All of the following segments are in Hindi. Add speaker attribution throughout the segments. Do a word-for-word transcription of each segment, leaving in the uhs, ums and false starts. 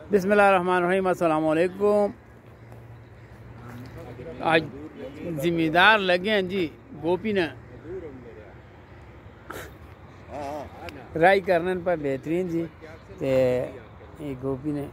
Speaker 1: बिस्मिल्लाहिर्रहमानिर्रहीम, अस्सलाम वालेकुम। आज जिम्मेदार लगे हैं जी गोपी ने राई करने पर बेहतरीन जी। ते ये गोपी ने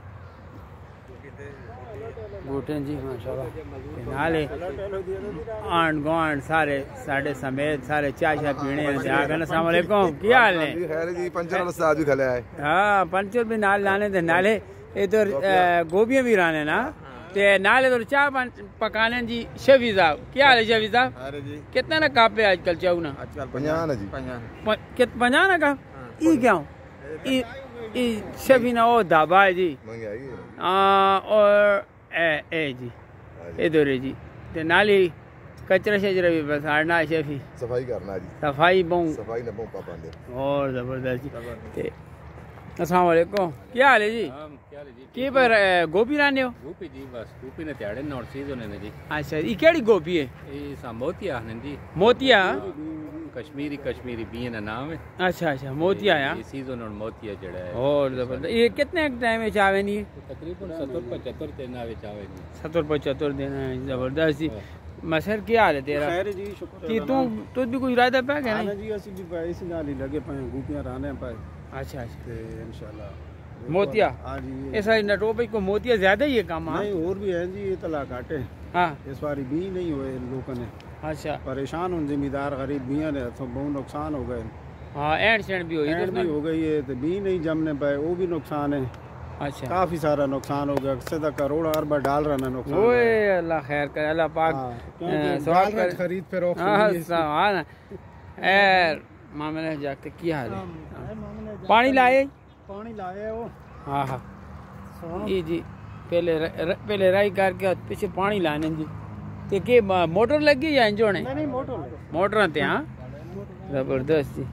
Speaker 1: बूटे जी माशाल्लाह नाले आंड गुआंढ सारे साढ़े समेत सारे चाय शाय पीने आगन। अस्सलाम वालेकुम, क्या हाल है?
Speaker 2: खैर जी, पंचर वाला साथ भी खले आए।
Speaker 1: हाँ, पंचर भी नाल लाने थे नाले इधर गोभियां भी राने ना ते नाले तो चाय पकाने जी। शफी साहब, क्या हाल है शफी साहब?
Speaker 2: अरे जी,
Speaker 1: कितना ना कापे आजकल चाहू ना?
Speaker 2: आजकल पंजाह ना जी,
Speaker 1: कित पंजाह ना का ई क्या ई ई शफी ना ओ धाबा है जी
Speaker 2: महंगाई
Speaker 1: आ और ए ए जी इधर है जी ते नाली कचरा शजरा भी बस हारना शफी
Speaker 2: सफाई करना जी,
Speaker 1: सफाई बहु
Speaker 2: सफाई न बहु पाबंद
Speaker 1: और जबरदस्त जी। ते अस्सलाम वालेकुम, क्या हाल है जी?
Speaker 3: क्या हाल है जी?
Speaker 1: की पर गोभी लाने हो?
Speaker 3: गोभी जी बस गोभी ने त्याड़े नॉट सीजन है जी।
Speaker 1: अच्छा, ये केड़ी गोभी है?
Speaker 3: ये सा मोतिया है जी,
Speaker 1: मोतिया
Speaker 3: कश्मीरी कश्मीरी बीन का नाम है।
Speaker 1: अच्छा अच्छा, मोतिया है
Speaker 3: ये सीजन और मोतिया जड़ा है।
Speaker 1: और जबरदस्त। ये कितने टाइम में चावे नहीं?
Speaker 3: तकरीबन सत्तर पचहत्तर दिन आवे चावे जी।
Speaker 1: सत्तर पचहत्तर दिन है, जबरदस्त जी। मसर क्या हाल है तेरा?
Speaker 4: खैर जी, शुक्र
Speaker 1: कि तू तू भी कोई इरादा पे गया
Speaker 4: हां
Speaker 1: नहीं?
Speaker 4: जी, असि भी भाई इस नाल ही लगे पे गोपियां राने पे।
Speaker 1: अच्छा अच्छा,
Speaker 4: ते इंशाल्लाह
Speaker 1: मोतिया
Speaker 4: हां जी।
Speaker 1: ऐसा नटोपा को मोतिया ज्यादा ही है काम?
Speaker 4: नहीं, और भी है जी, ये तला काटे।
Speaker 1: हाँ,
Speaker 4: इस बारी भी नहीं हुए लोगों ने।
Speaker 1: अच्छा,
Speaker 4: परेशान उन जिम्मेदार गरीब बिया ने तो बहुत नुकसान हो गए।
Speaker 1: हाँ एंड सेंड भी हुई
Speaker 4: एंड भी हो गई है, तो भी नहीं जमने पाए, वो भी नुकसान है।
Speaker 1: अच्छा,
Speaker 4: काफी सारा नुकसान हो गया, सीधा करोड़ अरबा डाल रहा ना नुकसान।
Speaker 1: ओए अल्लाह खैर करे, अल्लाह पाक
Speaker 4: सवाल कर खरीद पे रोक।
Speaker 1: हाँ हाँ, ए मामले जाके क्या हाल है? पानी लाए?
Speaker 4: पानी लाए वो।
Speaker 1: हाँ हाँ जी जी, पहले र, पहले राई करके पीछे पानी लाने जी। ते के मोटर लगी या इंजन है?
Speaker 4: नहीं मोटर
Speaker 1: मोटर थे। हाँ, जबरदस्त जी।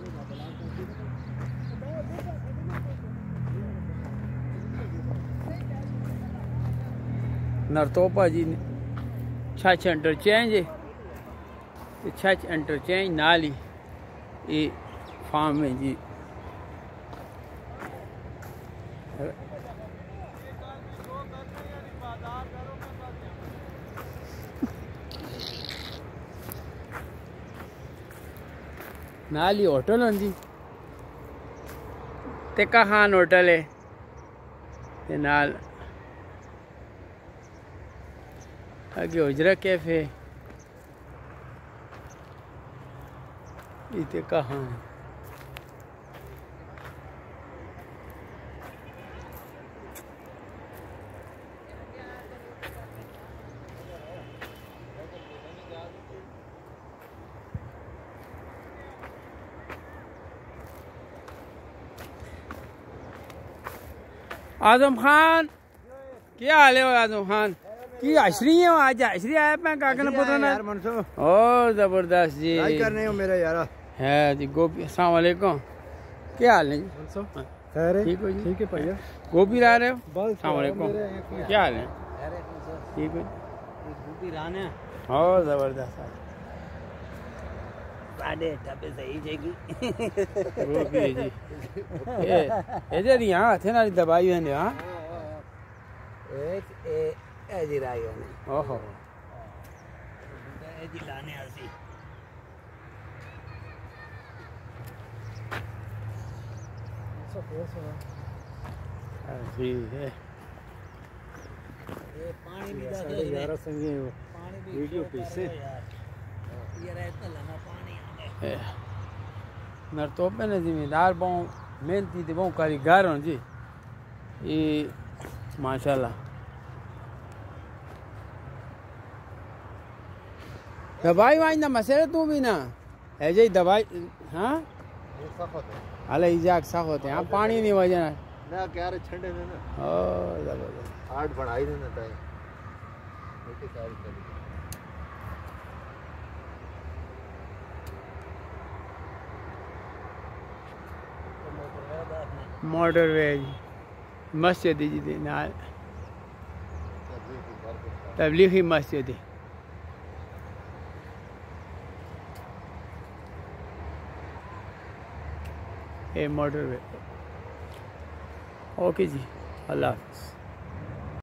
Speaker 1: नरतोपा जी छच इंटरचेंज है, छच इंटरचेंज नाल ही ये फार्म है जी। नाली होटल है जी, टिक्का खान होटल है ते नाल आगे उजरा कैफे ये टिक्का खान। आजम खान, क्या हाल है आजम खान? की अशरी है आज? अशरी आया पे काकन पुत्र ना यार मनसो। ओ जबरदस्त जी,
Speaker 2: क्या कर रहे हो मेरा यार? है
Speaker 1: जी गोपी। अस्सलाम वालेकुम, क्या हाल है जी?
Speaker 4: मनसो खैर है? ठीक हो जी? ठीक है भैया।
Speaker 1: गोपी ला रहे हो?
Speaker 4: अस्सलाम
Speaker 1: वालेकुम, क्या हाल है? ठीक हो?
Speaker 4: गोपी राने
Speaker 1: ओ जबरदस्त
Speaker 4: साढ़े टपे सही जाएगी।
Speaker 1: गोपी है जी। ए इधर यहाँ थे ना दवाई है ना?
Speaker 4: एक ए एजी राई है।
Speaker 1: ओहो,
Speaker 4: एजी लाने आसी
Speaker 1: ठीक है।
Speaker 4: ये पानी भी दा दे यार संगे पानी भी वीडियो पीछे ये रहता लना पानी आने।
Speaker 1: नरतोपे ने जिम्मेदार बहु मेहनती थे, बहु कारीगर हो जी ये माशाल्लाह। दवाई वाई ना मसले तू भी ना है जी दवाई। हाँ अले इजाक साख होते हैं। हाँ, पानी नहीं वजह
Speaker 2: ना क्या रे ठंडे ने ना
Speaker 1: ओ जबरदस्त
Speaker 2: आठ बढ़ाई ने ना ताई बेटे सारी चली
Speaker 1: मोटर वे मस्जिद जी दे नाल तबलीगी मस्जिद है। ए मोटरवे। ओके जी। अल्लाह हाफ़िज़।